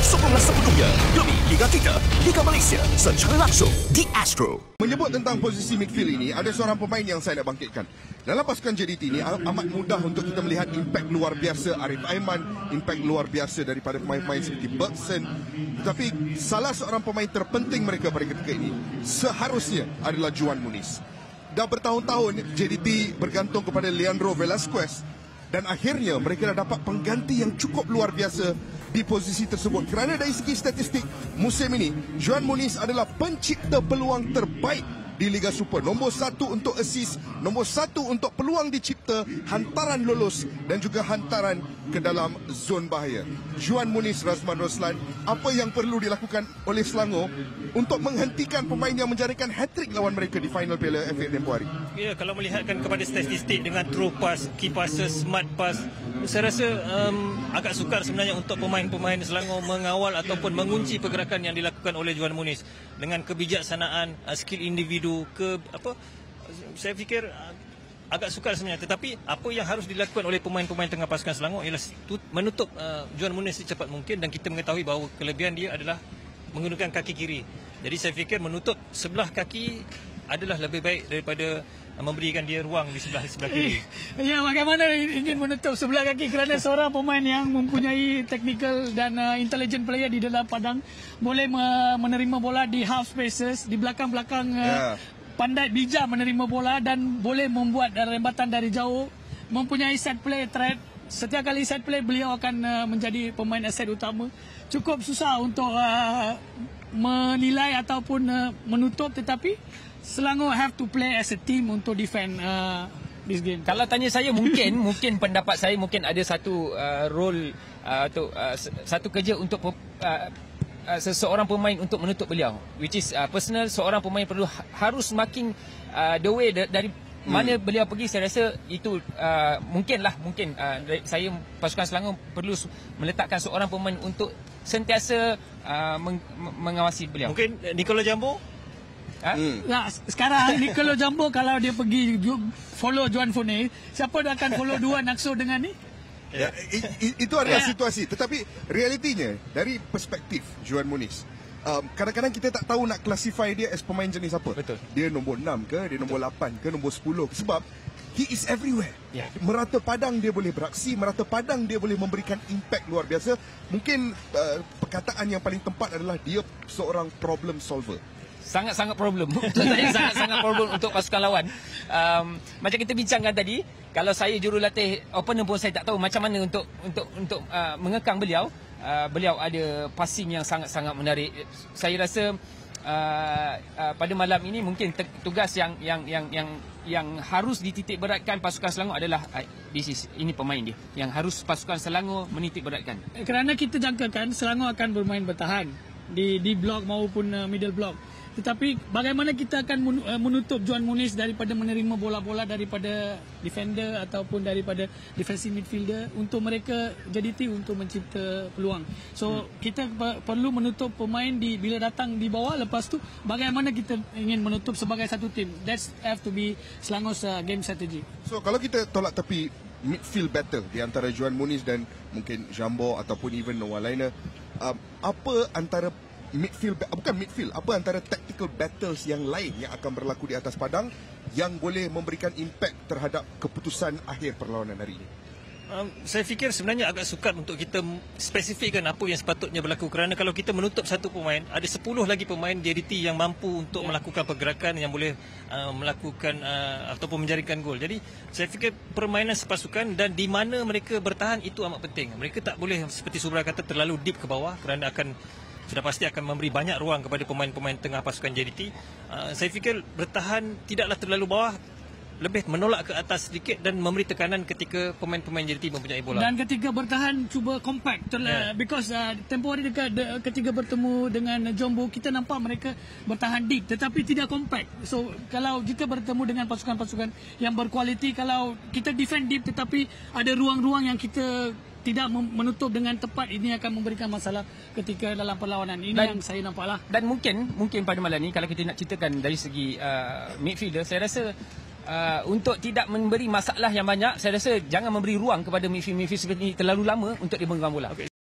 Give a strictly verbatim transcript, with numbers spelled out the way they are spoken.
Sokonglah sepenuhnya demi Liga tiga, Liga Malaysia secara langsung di Astro. Menyebut tentang posisi midfield ini, ada seorang pemain yang saya nak bangkitkan. Dalam pasukan J D T ini amat mudah untuk kita melihat impak luar biasa Arif Aiman, impak luar biasa daripada pemain-pemain seperti Bergson. Tetapi salah seorang pemain terpenting mereka pada ketika ini seharusnya adalah Juan Muniz. Dah bertahun-tahun J D T bergantung kepada Leandro Velasquez dan akhirnya mereka dah dapat pengganti yang cukup luar biasa di posisi tersebut. Kerana dari segi statistik musim ini, Juan Muniz adalah pencipta peluang terbaik di Liga Super. Nombor satu untuk assist, nombor satu untuk peluang dicipta, hantaran lolos dan juga hantaran ke dalam zon bahaya. Juan Muniz, Razman Roslan, apa yang perlu dilakukan oleh Selangor untuk menghentikan pemain yang menjadikan hat-trick lawan mereka di final Piala F A tempoh hari? Ya, kalau melihatkan kepada statistik dengan through pass, key passes, smart pass, saya rasa um, agak sukar sebenarnya untuk pemain-pemain Selangor mengawal ataupun mengunci pergerakan yang dilakukan oleh Juan Muniz dengan kebijaksanaan, uh, skill individu, ke apa? Saya fikir uh, agak sukar sebenarnya. Tetapi apa yang harus dilakukan oleh pemain-pemain tengah pasukan Selangor ialah menutup uh, Juan Muniz secepat mungkin, dan kita mengetahui bahawa kelebihan dia adalah menggunakan kaki kiri. Jadi saya fikir menutup sebelah kaki adalah lebih baik daripada memberikan dia ruang di sebelah sebelah kiri. Ya, bagaimana ingin menutup sebelah kaki kerana seorang pemain yang mempunyai technical dan uh, intelligent player di dalam padang boleh me menerima bola di half spaces, di belakang-belakang uh, yeah. pandai bijak menerima bola dan boleh membuat uh, rembatan dari jauh, mempunyai set play threat. Setiap kali set play beliau akan uh, menjadi pemain aset utama. Cukup susah untuk uh, menilai ataupun uh, menutup, tetapi Selangor have to play as a team untuk defend uh, this game. Kalau tanya saya, mungkin mungkin pendapat saya mungkin ada satu uh, role uh, atau uh, satu kerja untuk uh, uh, seseorang pemain untuk menutup beliau, which is uh, personal. Seorang pemain perlu harus marking uh, the way da dari hmm. mana beliau pergi. Saya rasa itu uh, mungkinlah mungkin uh, saya pasukan Selangor perlu meletakkan seorang pemain untuk sentiasa uh, meng mengawasi beliau. Mungkin Nicolo Jambo. Ha? Hmm. Nah, sekarang Nicolo Jambo kalau dia pergi follow Juan Muniz, siapa dia akan follow dua Nakso dengan ni? Ya, itu adalah situasi. Tetapi realitinya dari perspektif Juan Muniz, kadang-kadang um, kita tak tahu nak classify dia as pemain jenis apa. Betul. Dia nombor enam ke, dia nombor lapan ke, nombor sepuluh ke? Sebab he is everywhere. Yeah. Merata padang dia boleh beraksi, merata padang dia boleh memberikan impact luar biasa. Mungkin uh, perkataan yang paling tepat adalah dia seorang problem solver. Sangat-sangat problem. Untuk saya sangat-sangat problem untuk pasukan lawan. Um, macam kita bincangkan tadi, kalau saya jurulatih opponent pun saya tak tahu macam mana untuk untuk untuk uh, mengekang beliau. Uh, beliau ada passing yang sangat-sangat menarik. Saya rasa uh, uh, pada malam ini mungkin tugas yang yang yang yang yang harus dititik beratkan pasukan Selangor adalah uh, this is, ini pemain dia yang harus pasukan Selangor menitik beratkan. Kerana kita jangkakan Selangor akan bermain bertahan di di blok maupun uh, middle block. Tetapi bagaimana kita akan menutup Juan Muniz daripada menerima bola-bola daripada defender ataupun daripada defensive midfielder untuk mereka jadi T untuk mencipta peluang. So hmm. kita perlu menutup pemain di bila datang di bawah, lepas tu bagaimana kita ingin menutup sebagai satu tim. That's have to be Selangor's uh, game strategy. So kalau kita tolak tepi midfield battle di antara Juan Muniz dan mungkin Jambo ataupun even Noah Lainer, um, apa antara midfield, bukan midfield, apa antara tactical battles yang lain yang akan berlaku di atas padang yang boleh memberikan impact terhadap keputusan akhir perlawanan hari ini? Um, saya fikir sebenarnya agak sukar untuk kita spesifikkan apa yang sepatutnya berlaku, kerana kalau kita menutup satu pemain, ada sepuluh lagi pemain J D T yang mampu untuk melakukan pergerakan yang boleh uh, melakukan uh, ataupun menjaringkan gol. Jadi saya fikir permainan sepasukan dan di mana mereka bertahan itu amat penting. Mereka tak boleh seperti Subra kata terlalu deep ke bawah, kerana akan sudah pasti akan memberi banyak ruang kepada pemain-pemain tengah pasukan J D T. Uh, saya fikir bertahan tidaklah terlalu bawah, lebih menolak ke atas sedikit dan memberi tekanan ketika pemain-pemain J D T mempunyai bola. Dan ketika bertahan cuba compact, yeah. because uh, tempoh hari dekat de, ketika bertemu dengan Jombo, kita nampak mereka bertahan deep tetapi tidak compact. So kalau jika bertemu dengan pasukan-pasukan yang berkualiti, kalau kita defend deep tetapi ada ruang-ruang yang kita tidak menutup dengan tepat, ini akan memberikan masalah ketika dalam perlawanan. Ini dan, yang saya nampaklah. Dan mungkin mungkin pada malam ni kalau kita nak ceritakan dari segi uh, midfielder, saya rasa uh, untuk tidak memberi masalah yang banyak, saya rasa jangan memberi ruang kepada midfield-midfield seperti ini terlalu lama untuk dia menggang bola. Okay.